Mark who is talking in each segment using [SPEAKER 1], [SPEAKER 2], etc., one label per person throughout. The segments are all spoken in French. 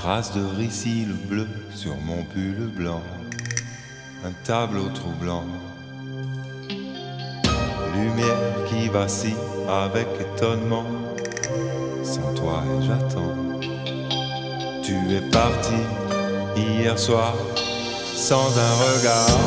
[SPEAKER 1] trace de ricille bleu sur mon pull blanc, un tableau troublant. Lumière qui vacille avec étonnement, sans toi et j'attends. Tu es parti hier soir sans un regard.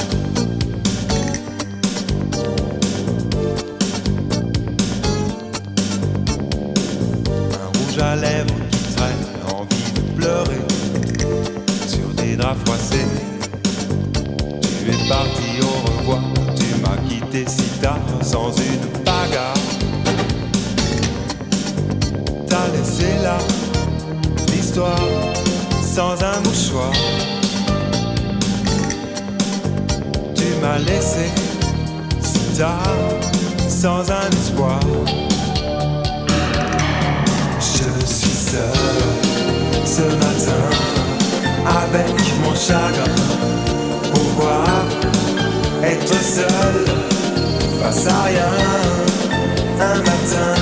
[SPEAKER 1] Un rouge à lèvres qui traîne, envie de pleurer sur des draps froissés. Tu es parti au revoir, tu m'as quitté si tard sans une bagarre. T'as laissé là l'histoire sans un mouchoir. Tu m'as laissé si tard sans un espoir. Je suis seul ce matin avec mon chagrin. Pourquoi être seul face à rien un matin?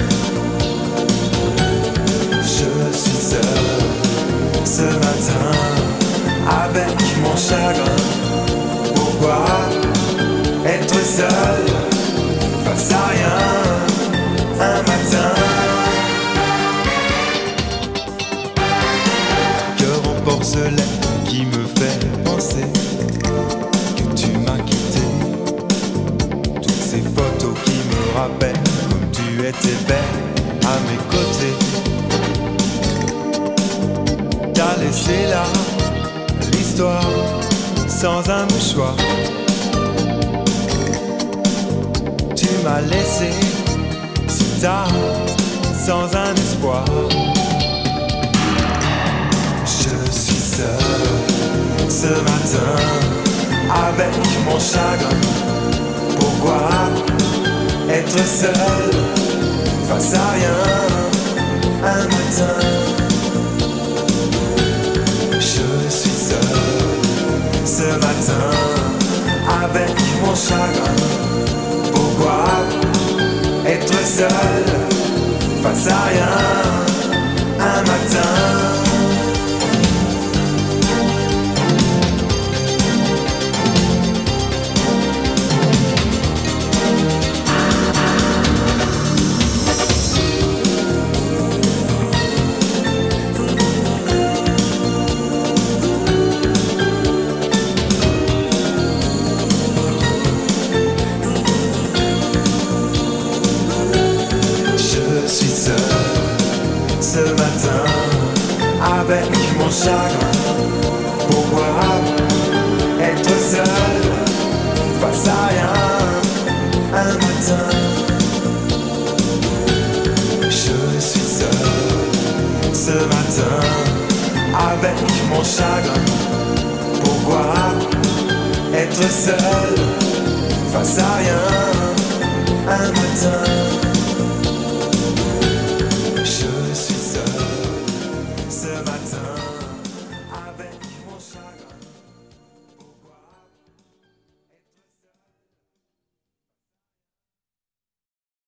[SPEAKER 1] Je suis seul ce matin avec mon chagrin. Pourquoi être seul face à rien un matin? Cœur en porcelaine qui me fait penser que tu m'as quitté. Toutes ces photos qui me rappellent comme tu étais belle à mes côtés. T'as laissé là l'histoire sans un mouchoir. Tu m'as laissé si tard sans un espoir. Je suis seul ce matin avec mon chagrin. Pourquoi être seul face à rien un matin? Je suis seul ce matin avec mon chagrin. Pourquoi être seul face à rien un matin? Ce matin avec mon chagrin. Pourquoi être seul face à rien un matin? Je suis seul ce matin avec mon chagrin. Pourquoi être seul face à rien un matin?